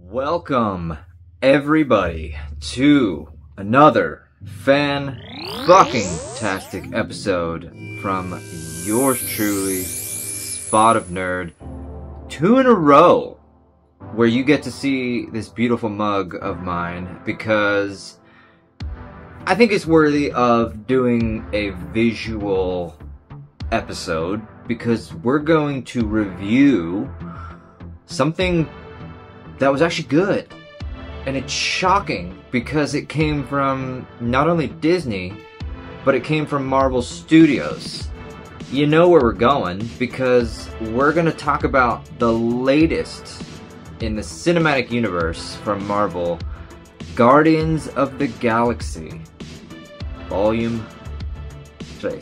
Welcome, everybody, to another fan-fucking-tastic episode from yours truly, Spot of Nerd. 2 in a row where you get to see this beautiful mug of mine because I think it's worthy of doing a visual episode because we're going to review something that was actually good. And it's shocking because it came from not only Disney, but it came from Marvel Studios. You know where we're going because we're going to talk about the latest in the cinematic universe from Marvel, Guardians of the Galaxy, Volume 3.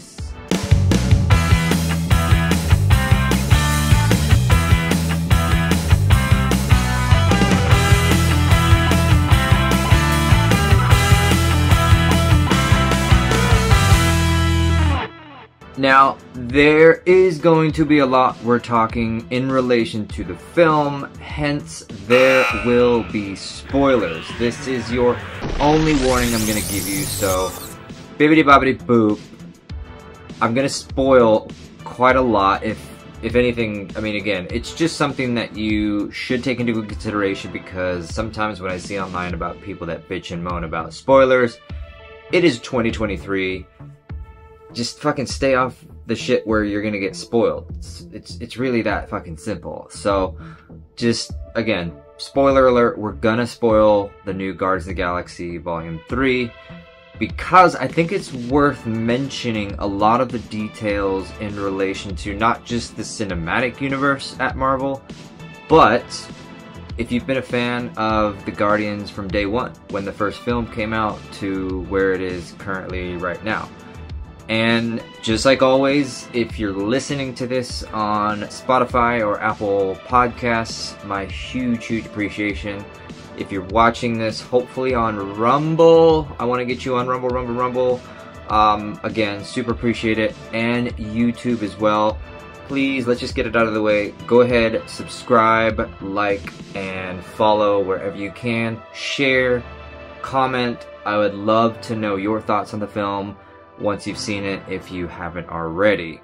Now, there is going to be a lot we're talking in relation to the film, hence there will be spoilers. This is your only warning I'm going to give you, so bibbidi bobbidi boop. I'm going to spoil quite a lot, if anything. I mean, again, it's just something that you should take into consideration because sometimes when I see online about people that bitch and moan about spoilers, it is 2023. Just fucking stay off the shit where you're gonna get spoiled. It's really that fucking simple. So, just, again, spoiler alert, we're gonna spoil the new Guardians of the Galaxy Volume 3 because I think it's worth mentioning a lot of the details in relation to not just the cinematic universe at Marvel, but if you've been a fan of the Guardians from day one, when the first film came out, to where it is currently right now. And just like always, if you're listening to this on Spotify or Apple Podcasts, my huge appreciation. If you're watching this, hopefully on Rumble, I want to get you on Rumble. Again, super appreciate it. And YouTube as well. Please, let's just get it out of the way. Go ahead, subscribe, like, and follow wherever you can. Share, comment. I would love to know your thoughts on the film once you've seen it, if you haven't already.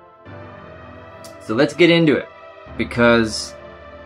So let's get into it, because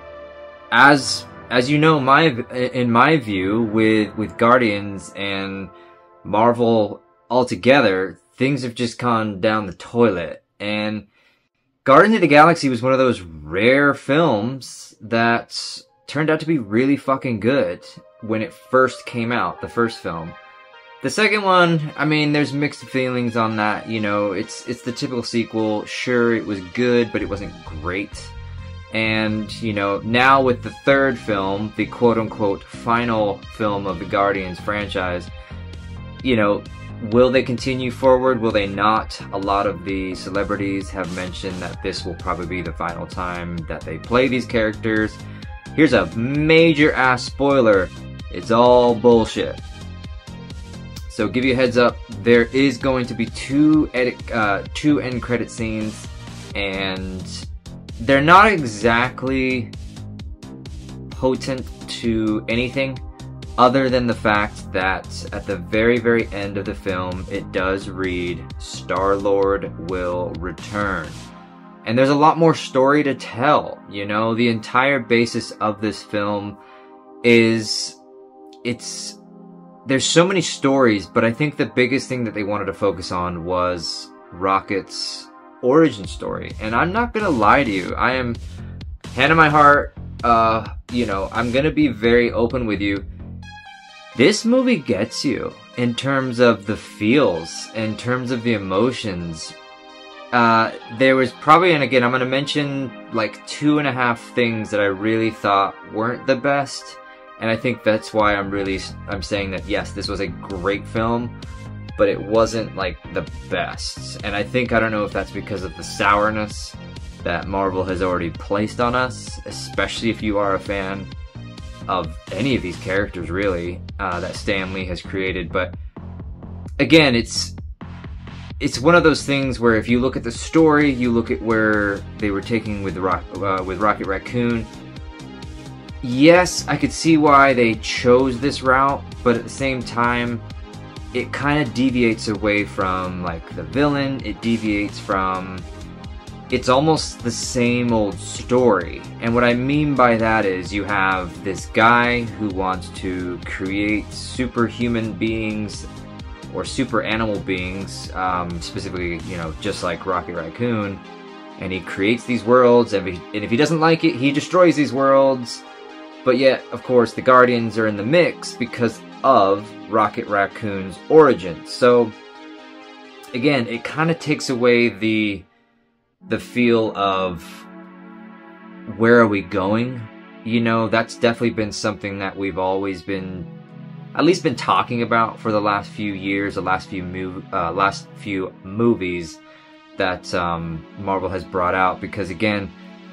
as you know, in my view, with Guardians and Marvel altogether, things have just gone down the toilet. And Guardians of the Galaxy was one of those rare films that turned out to be really fucking good when it first came out, the first film. The second one, I mean, there's mixed feelings on that, you know, it's the typical sequel. Sure, it was good, but it wasn't great. And, you know, now with the third film, the quote-unquote final film of the Guardians franchise, you know, will they continue forward? Will they not? A lot of the celebrities have mentioned that this will probably be the final time that they play these characters. Here's a major-ass spoiler. It's all bullshit. So give you a heads up, there is going to be two end credit scenes, and they're not exactly potent to anything other than the fact that at the very end of the film, it does read, Star-Lord will return. And there's a lot more story to tell, you know? The entire basis of this film is, there's so many stories, but I think the biggest thing that they wanted to focus on was Rocket's origin story. And I'm not gonna lie to you, I am, hand on my heart, you know, I'm gonna be very open with you. This movie gets you in terms of the feels, in terms of the emotions. There was probably, and again, I'm gonna mention like 2.5 things that I really thought weren't the best. And I think that's why I'm saying that, yes, this was a great film, but it wasn't, like, the best. And I don't know if that's because of the sourness that Marvel has already placed on us, especially if you are a fan of any of these characters, really, that Stan Lee has created. But, again, it's one of those things where if you look at the story, you look at where they were taking with Rocket Raccoon, yes, I could see why they chose this route, but at the same time, it kind of deviates away from, like, the villain. It deviates from... It's almost the same old story. And what I mean by that is you have this guy who wants to create superhuman beings or super animal beings, specifically, you know, just like Rocket Raccoon. And he creates these worlds, and if he doesn't like it, he destroys these worlds. But yet, of course, the Guardians are in the mix because of Rocket Raccoon's origin. So, again, it kind of takes away the feel of where are we going? You know, that's definitely been something that we've always been, at least been talking about for the last few years, the last few movies that Marvel has brought out, because again,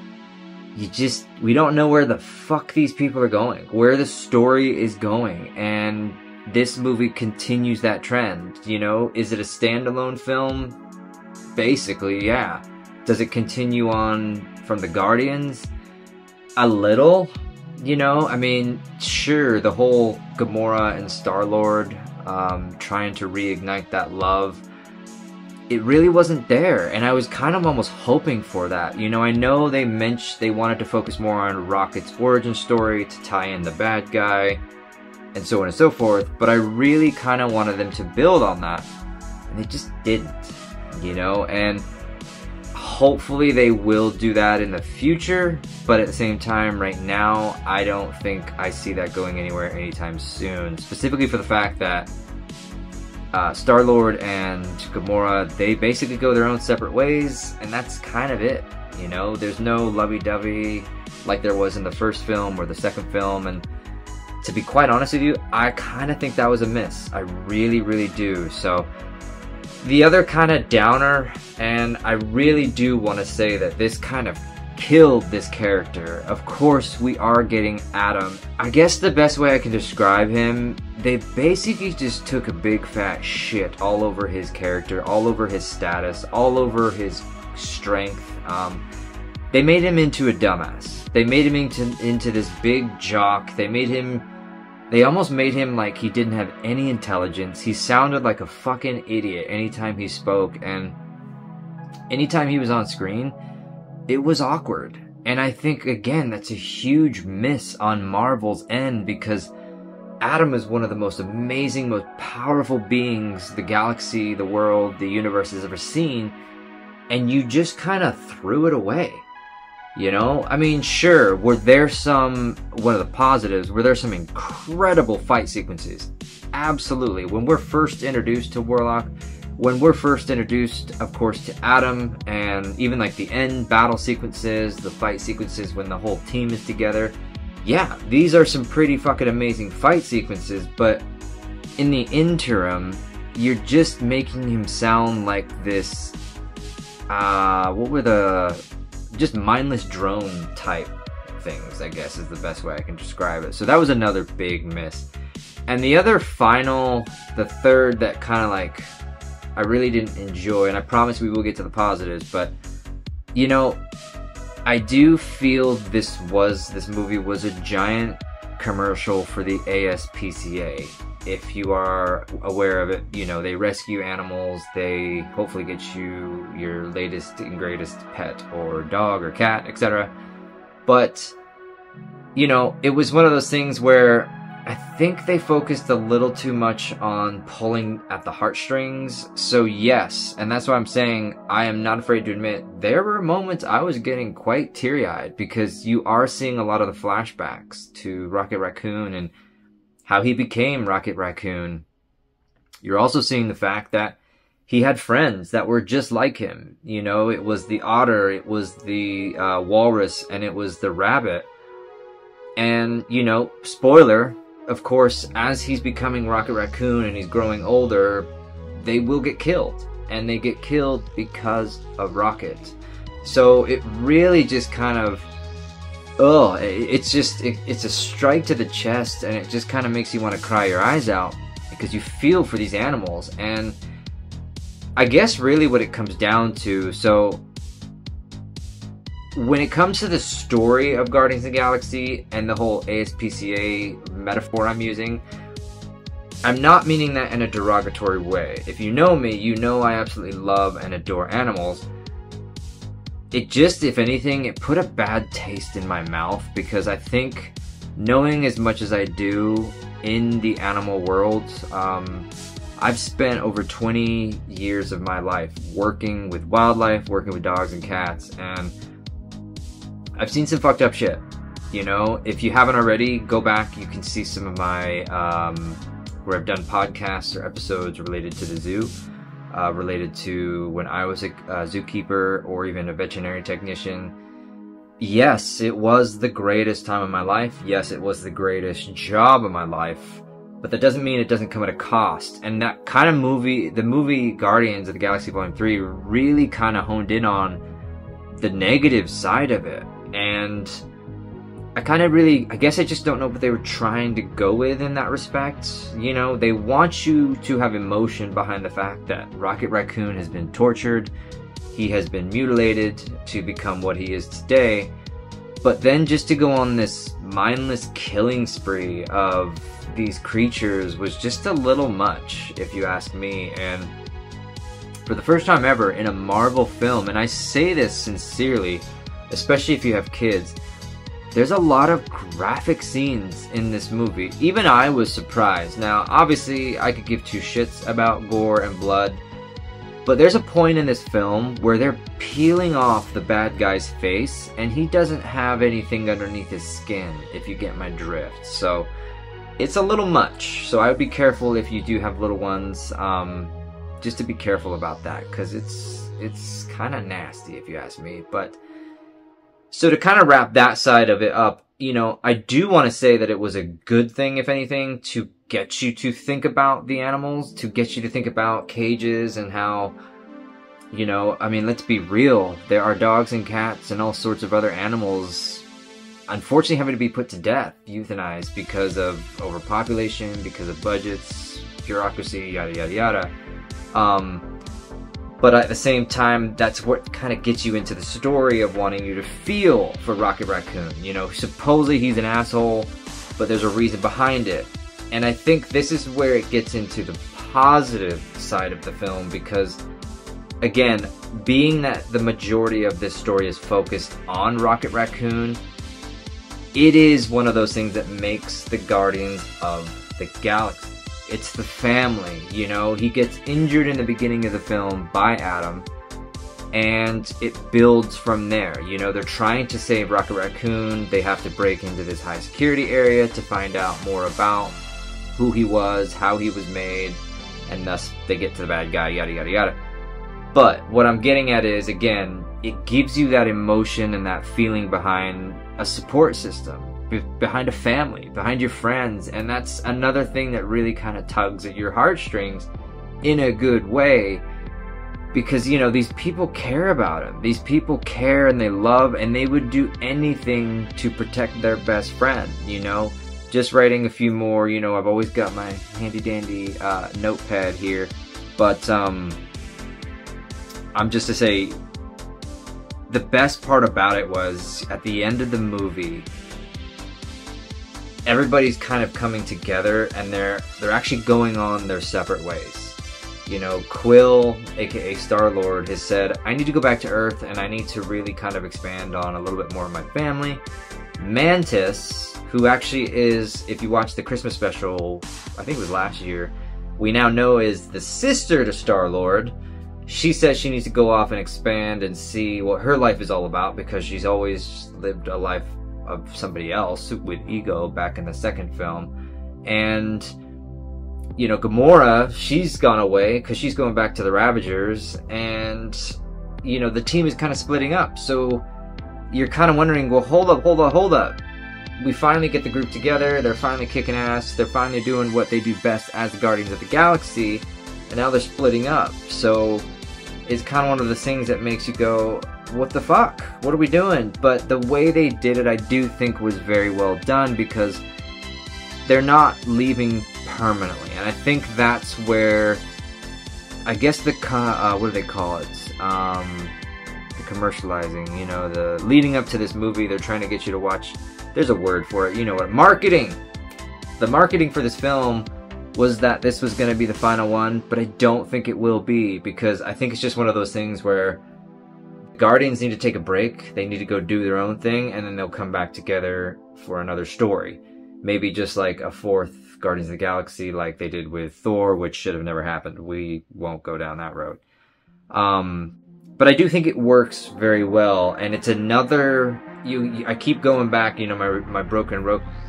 we don't know where the fuck these people are going, where the story is going, and this movie continues that trend. You know, is it a standalone film? Basically, yeah. Does it continue on from the Guardians? A little, you know? I mean, sure, the whole Gamora and Star-Lord trying to reignite that love, it really wasn't there, and I was kind of almost hoping for that. You know, I know they wanted to focus more on Rocket's origin story to tie in the bad guy, and so on and so forth, but I really kind of wanted them to build on that, and they just didn't, you know, and hopefully they will do that in the future, but at the same time, right now, I don't think I see that going anywhere anytime soon, specifically for the fact that Star-Lord and Gamora, they basically go their own separate ways, and that's kind of it, you know? There's no lovey-dovey like there was in the first film or the second film, and to be quite honest with you, I kind of think that was a miss. I really, really do. So, the other kind of downer, and I really do want to say that this kind of killed this character. Of course, we are getting Adam. I guess the best way I can describe him, they basically just took a big fat shit all over his character, all over his status, all over his strength. They made him into a dumbass. They made him into this big jock. They almost made him like he didn't have any intelligence. He sounded like a fucking idiot anytime he spoke, and anytime he was on screen, it was awkward. And I think, again, that's a huge miss on Marvel's end, because Adam is one of the most amazing, most powerful beings the galaxy, the world, the universe has ever seen, and you just kind of threw it away. You know? I mean, sure, one of the positives, were there some incredible fight sequences? Absolutely. When we're first introduced to Warlock, when we're first introduced, of course, to Adam, and even like the end battle sequences, the fight sequences when the whole team is together, yeah, these are some pretty fucking amazing fight sequences, but in the interim, you're just making him sound like this, just mindless drone type things, I guess is the best way I can describe it. So that was another big miss. And the other the third that kind of like, I really didn't enjoy, and I promise we will get to the positives, but, you know, I do feel this movie was a giant commercial for the ASPCA. If you are aware of it, you know, they rescue animals, they hopefully get you your latest and greatest pet or dog or cat, etc. But, you know, it was one of those things where I think they focused a little too much on pulling at the heartstrings. So yes, and that's why I'm saying I am not afraid to admit there were moments I was getting quite teary-eyed, because you are seeing a lot of the flashbacks to Rocket Raccoon and how he became Rocket Raccoon. You're also seeing the fact that he had friends that were just like him. You know, it was the otter, it was the walrus, and it was the rabbit. And, you know, spoiler, of course, as he's becoming Rocket Raccoon and he's growing older, they will get killed. And they get killed because of Rocket. So it really just kind of, it's a strike to the chest, and it just kind of makes you want to cry your eyes out, because you feel for these animals. And I guess really what it comes down to, so when it comes to the story of Guardians of the Galaxy and the whole ASPCA metaphor I'm using, I'm not meaning that in a derogatory way. If you know me, you know I absolutely love and adore animals. It just, if anything, it put a bad taste in my mouth, because I think knowing as much as I do in the animal world, I've spent over 20 years of my life working with wildlife, working with dogs and cats, and I've seen some fucked up shit. You know, if you haven't already, go back. You can see some of my, where I've done podcasts or episodes related to the zoo, related to when I was a zookeeper or even a veterinary technician. Yes, it was the greatest time of my life. Yes, it was the greatest job of my life. But that doesn't mean it doesn't come at a cost. And that kind of movie, the movie Guardians of the Galaxy Volume 3, really kind of honed in on the negative side of it. And I guess I just don't know what they were trying to go with in that respect. You know, they want you to have emotion behind the fact that Rocket Raccoon has been tortured, he has been mutilated to become what he is today, but then just to go on this mindless killing spree of these creatures was just a little much, if you ask me. And for the first time ever in a Marvel film, and I say this sincerely, especially if you have kids, there's a lot of graphic scenes in this movie. Even I was surprised. Now, obviously, I could give two shits about gore and blood, but there's a point in this film where they're peeling off the bad guy's face, and he doesn't have anything underneath his skin, if you get my drift. So, it's a little much. So I would be careful if you do have little ones, just to be careful about that, because it's kind of nasty, if you ask me. But so to kind of wrap that side of it up, you know, I do want to say that it was a good thing, if anything, to get you to think about the animals, to get you to think about cages and how, you know, I mean, let's be real. There are dogs and cats and all sorts of other animals, unfortunately, having to be put to death, euthanized, because of overpopulation, because of budgets, bureaucracy, yada, yada, yada. But at the same time, that's what kind of gets you into the story of wanting you to feel for Rocket Raccoon. You know, supposedly he's an asshole, but there's a reason behind it. And I think this is where it gets into the positive side of the film, because, again, being that the majority of this story is focused on Rocket Raccoon, it is one of those things that makes the Guardians of the Galaxy. It's the family, you know. He gets injured in the beginning of the film by Adam, and it builds from there. You know, they're trying to save Rocket Raccoon. They have to break into this high security area to find out more about who he was, how he was made, and thus they get to the bad guy, yada, yada, yada. But what I'm getting at is, again, it gives you that emotion and that feeling behind a support system, behind a family, behind your friends. And that's another thing that really kind of tugs at your heartstrings in a good way, because, you know, these people care about him. These people care and they love, and they would do anything to protect their best friend, you know. Just writing a few more, you know, I've always got my handy dandy notepad here, but I'm just to say, the best part about it was at the end of the movie, everybody's kind of coming together, and they're actually going on their separate ways. You know, Quill, aka Star-Lord, has said, I need to go back to Earth, and I need to really kind of expand on a little bit more of my family. Mantis, who actually is, if you watch the Christmas special, I think it was last year, we now know is the sister to Star-Lord. She says she needs to go off and expand and see what her life is all about, because she's always lived a life of somebody else with ego back in the second film. And, you know, Gamora, she's gone away because she's going back to the Ravagers, and, you know, the team is kind of splitting up. So you're kind of wondering, well, hold up. We finally get the group together, they're finally kicking ass, they're finally doing what they do best as the Guardians of the Galaxy, and now they're splitting up. So it's kind of one of the things that makes you go, what the fuck? What are we doing? But the way they did it, I do think was very well done, because they're not leaving permanently. And I think that's where, I guess the, what do they call it? The commercializing, you know, the leading up to this movie, they're trying to get you to watch, there's a word for it, you know what, marketing! The marketing for this film was that this was going to be the final one, but I don't think it will be, because I think it's just one of those things where Guardians need to take a break, they need to go do their own thing, and then they'll come back together for another story. Maybe just like a fourth Guardians of the Galaxy like they did with Thor, which should have never happened. We won't go down that road. But I do think it works very well, and it's another... I keep going back, you know, my broken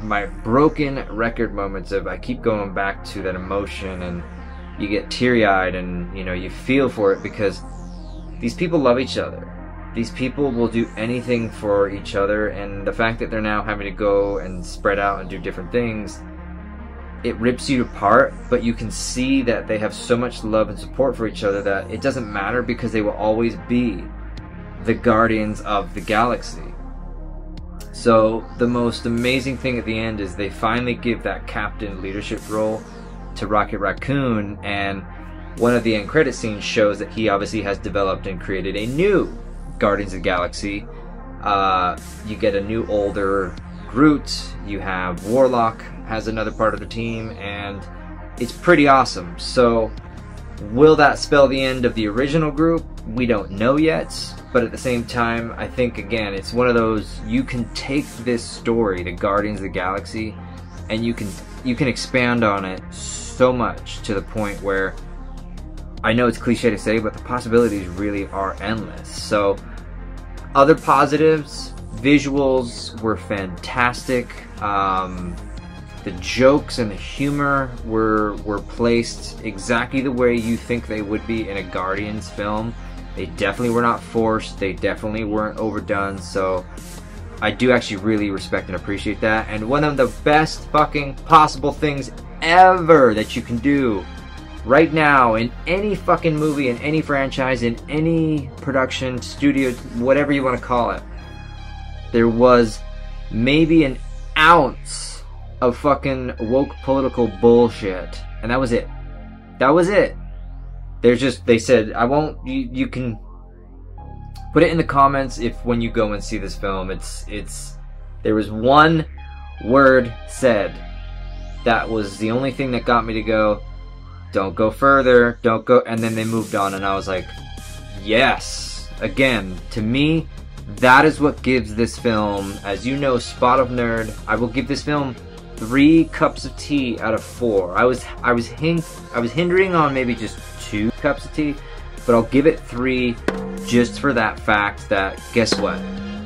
record moments of, I keep going back to that emotion, and you get teary-eyed, and, you know, you feel for it, because these people love each other. These people will do anything for each other, and the fact that they're now having to go and spread out and do different things, it rips you apart, but you can see that they have so much love and support for each other that it doesn't matter, because they will always be the Guardians of the Galaxy. So the most amazing thing at the end is they finally give that captain leadership role to Rocket Raccoon, and one of the end credit scenes shows that he obviously has developed and created a new Guardians of the Galaxy. You get a new older Groot, you have Warlock has another part of the team, and it's pretty awesome. So will that spell the end of the original group? We don't know yet, but at the same time, I think, again, it's one of those, you can take this story, the Guardians of the Galaxy, and you can expand on it so much to the point where, I know it's cliche to say, but the possibilities really are endless. So, other positives, visuals were fantastic. The jokes and the humor were placed exactly the way you think they would be in a Guardians film. They definitely were not forced. They definitely weren't overdone. So I do actually really respect and appreciate that. And one of the best fucking possible things ever that you can do right now in any fucking movie, in any franchise, in any production, studio, whatever you want to call it, there was maybe an ounce of fucking woke political bullshit, and that was it. That was it. They said, I won't, you can put it in the comments if when you go and see this film, there was one word said that was the only thing that got me to go, don't go further, don't go, and then they moved on, and I was like, yes. Again, to me, that is what gives this film, as you know, Spot of Nerd, I will give this film 3 cups of tea out of 4. I was hindering on maybe just 2 cups of tea, but I'll give it 3 just for that fact that, guess what?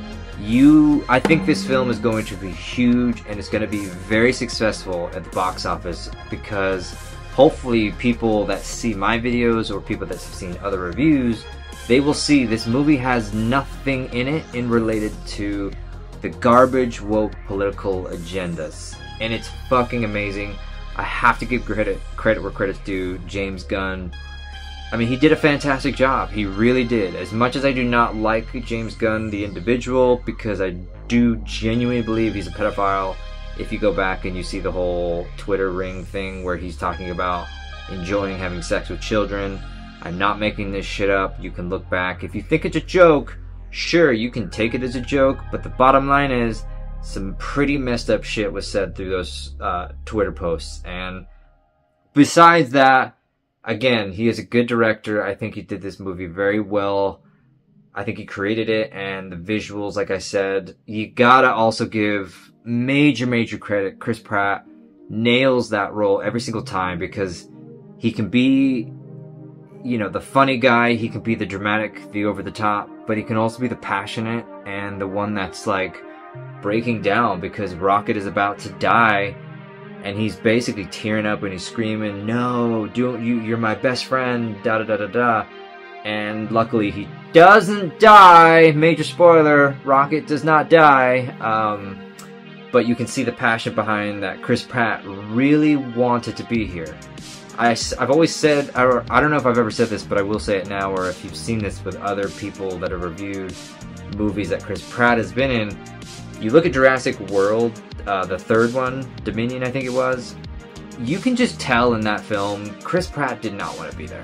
I think this film is going to be huge, and it's going to be very successful at the box office, because hopefully people that see my videos or people that have seen other reviews, they will see this movie has nothing in it in related to the garbage woke political agendas. And it's fucking amazing. I have to give credit where credit's due. James Gunn, I mean, he did a fantastic job. He really did. As much as I do not like James Gunn, the individual, because I do genuinely believe he's a pedophile. If you go back and you see the whole Twitter ring thing where he's talking about enjoying having sex with children, I'm not making this shit up. You can look back. If you think it's a joke, sure, you can take it as a joke, but the bottom line is, some pretty messed up shit was said through those Twitter posts. And besides that, again, he is a good director. I think he did this movie very well. I think he created it, and the visuals, like I said, you gotta also give major credit. Chris Pratt nails that role every single time, because he can be, you know, the funny guy, he can be the dramatic, the over the top, but he can also be the passionate and the one that's like breaking down because Rocket is about to die, and he's basically tearing up and he's screaming, no, you're my best friend, da da da da da. And luckily he doesn't die. Major spoiler, Rocket does not die. But you can see the passion behind that. Chris Pratt really wanted to be here. I've always said, I don't know if I've ever said this, but I will say it now, or if you've seen this with other people that have reviewed movies that Chris Pratt has been in. You look at Jurassic World, the third one, Dominion I think it was, you can just tell in that film, Chris Pratt did not want to be there.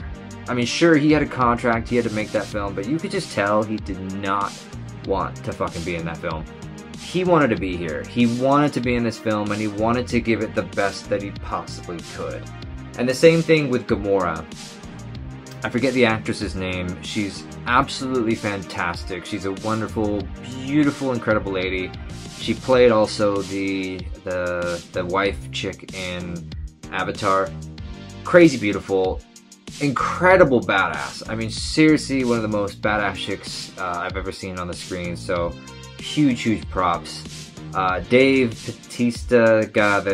I mean, sure, he had a contract, he had to make that film, but you could just tell he did not want to fucking be in that film. He wanted to be here. He wanted to be in this film, and he wanted to give it the best that he possibly could. And the same thing with Gamora. I forget the actress's name. She's absolutely fantastic. She's a wonderful, beautiful, incredible lady. She played also the wife chick in Avatar. Crazy beautiful, incredible badass. I mean, seriously, one of the most badass chicks I've ever seen on the screen. So huge props. Dave Bautista,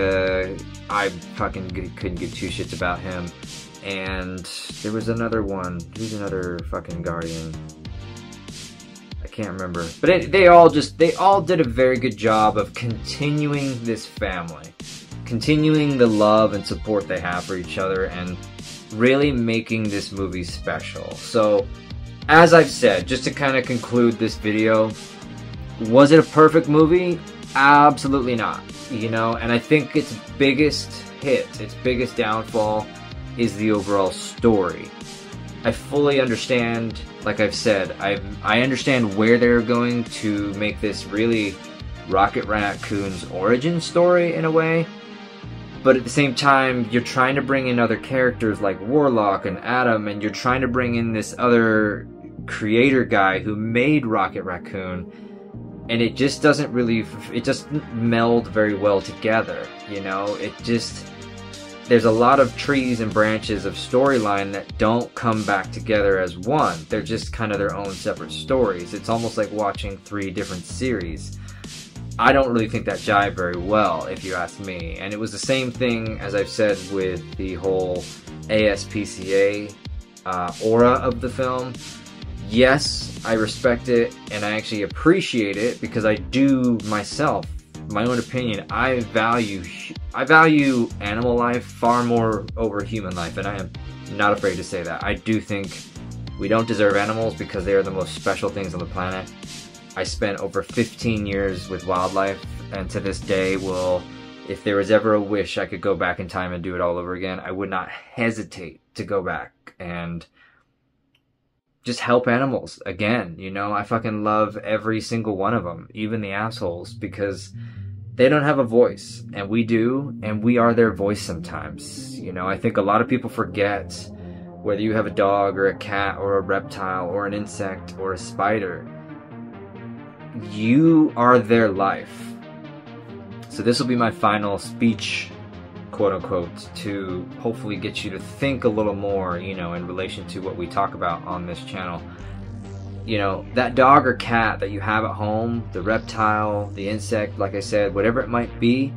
I fucking couldn't give two shits about him. And there was another one. Who's another fucking Guardian? I can't remember. But they all did a very good job of continuing this family, continuing the love and support they have for each other, and really making this movie special. So, as I've said, just to kind of conclude this video, was it a perfect movie? Absolutely not. You know, and I think its biggest hit, its biggest downfall, is the overall story. I fully understand, like I've said, I understand where they're going to make this really Rocket Raccoon's origin story in a way, but at the same time, you're trying to bring in other characters like Warlock and Adam, and you're trying to bring in this other creator guy who made Rocket Raccoon, and it just doesn't meld very well together, you know? There's a lot of trees and branches of storyline that don't come back together as one. They're just kind of their own separate stories. It's almost like watching 3 different series. I don't really think that jived very well, if you ask me. And it was the same thing, as I've said, with the whole ASPCA aura of the film. Yes, I respect it, and I actually appreciate it, because I do myself, my own opinion, I value animal life far more over human life, and I am not afraid to say that. I do think we don't deserve animals because they are the most special things on the planet. I spent over 15 years with wildlife, and to this day if there was ever a wish I could go back in time and do it all over again, I would not hesitate to go back and just help animals again. You know, I fucking love every single one of them, even the assholes, because they don't have a voice, and we do, and we are their voice sometimes. You know, I think a lot of people forget, whether you have a dog or a cat or a reptile or an insect or a spider, you are their life. So this will be my final speech, quote unquote, to hopefully get you to think a little more, you know, in relation to what we talk about on this channel. You know, that dog or cat that you have at home, the reptile, the insect, like I said, whatever it might be,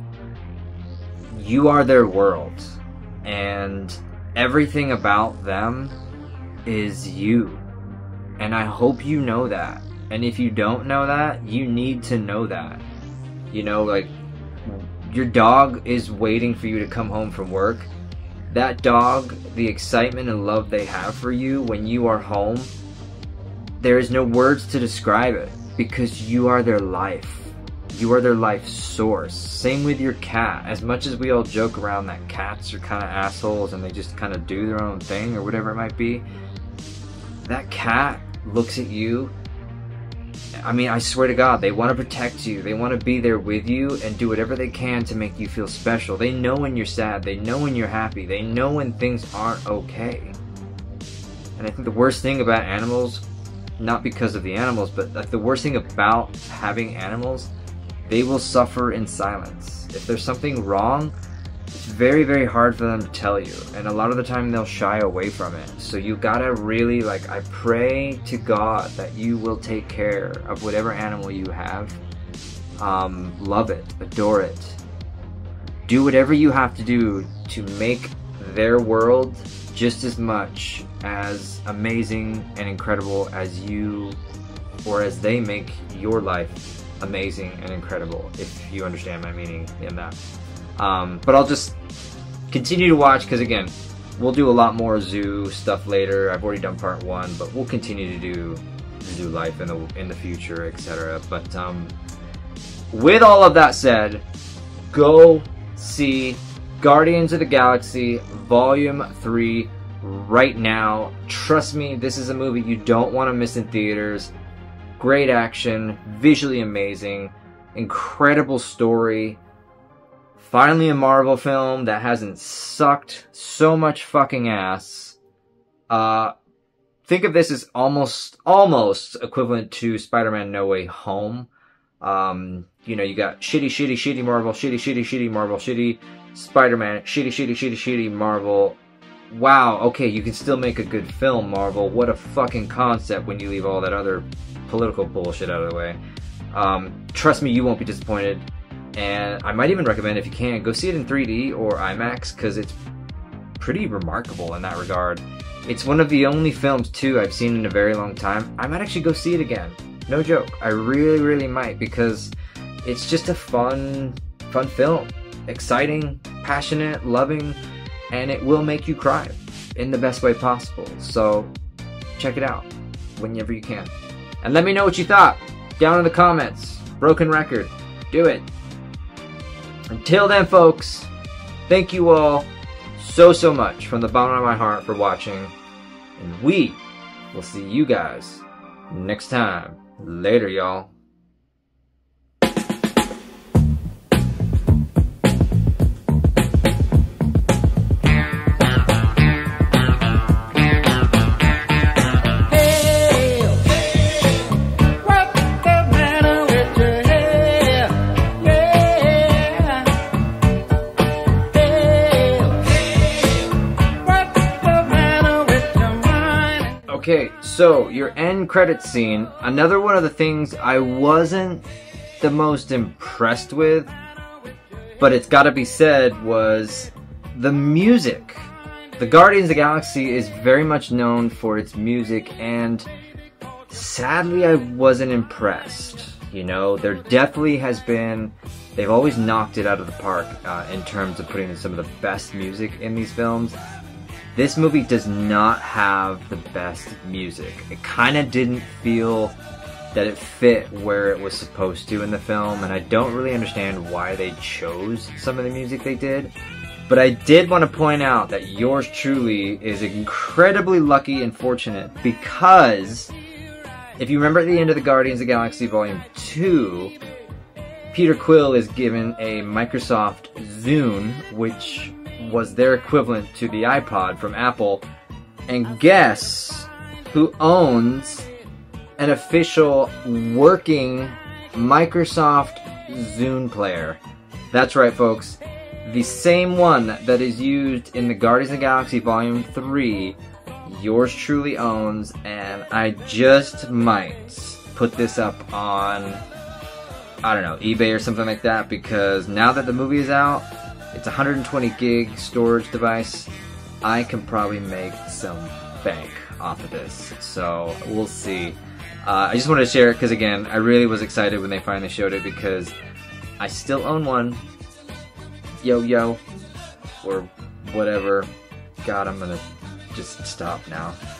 you are their world. And everything about them is you. And I hope you know that. And if you don't know that, you need to know that. You know, like, your dog is waiting for you to come home from work. That dog, the excitement and love they have for you when you are home, there is no words to describe it, because you are their life. You are their life source. Same with your cat. As much as we all joke around that cats are kind of assholes and they just kind of do their own thing or whatever it might be, that cat looks at you. I mean, I swear to God, they want to protect you. They want to be there with you and do whatever they can to make you feel special. They know when you're sad. They know when you're happy. They know when things aren't okay. And I think the worst thing about animals, not because of the animals, but like the worst thing about having animals, they will suffer in silence. If there's something wrong, it's very, very hard for them to tell you. And a lot of the time they'll shy away from it. So you gotta really, like, I pray to God that you will take care of whatever animal you have. Love it, adore it. Do whatever you have to do to make their world just as much as amazing and incredible as you, or as they make your life amazing and incredible, if you understand my meaning in that. But I'll just continue to watch, because again, we'll do a lot more zoo stuff later. I've already done part 1, but we'll continue to do zoo life in the future, etc. But with all of that said, go see Guardians of the Galaxy Volume 3 right now. Trust me, this is a movie you don't want to miss in theaters. Great action, visually amazing, incredible story. Finally a Marvel film that hasn't sucked so much fucking ass. Think of this as almost equivalent to Spider-Man No Way Home. You know, you got shitty Marvel, shitty Marvel, shitty Spider-Man, shitty Marvel. Wow, okay, you can still make a good film, Marvel. What a fucking concept when you leave all that other political bullshit out of the way. Trust me, you won't be disappointed. And I might even recommend, if you can, go see it in 3D or IMAX, because it's pretty remarkable in that regard. It's one of the only films, too, I've seen in a very long time. I might actually go see it again. No joke. I really might, because it's just a fun film. Exciting, passionate, loving, and it will make you cry in the best way possible. So, check it out whenever you can. And let me know what you thought down in the comments. Broken record. Do it. Until then, folks, thank you all so much from the bottom of my heart for watching. And we will see you guys next time. Later, y'all. Okay, so your end credits scene, another one of the things I wasn't the most impressed with, but it's gotta be said, was the music. The Guardians of the Galaxy is very much known for its music, and sadly I wasn't impressed. You know, there definitely has been, they've always knocked it out of the park in terms of putting some of the best music in these films. This movie does not have the best music. It kind of didn't feel that it fit where it was supposed to in the film, and I don't really understand why they chose some of the music they did. But I did want to point out that yours truly is incredibly lucky and fortunate, because if you remember at the end of the Guardians of the Galaxy Volume 2, Peter Quill is given a Microsoft Zune, which was their equivalent to the iPod from Apple. And guess who owns an official working Microsoft Zune player? That's right, folks. The same one that is used in the Guardians of the Galaxy Volume 3, yours truly owns, and I just might put this up on, I don't know, eBay or something like that, because now that the movie is out, it's a 120 gig storage device. I can probably make some bank off of this, so we'll see. I just wanted to share it because, again, I really was excited when they finally showed it, because I still own one. Yo, or whatever. God, I'm gonna just stop now.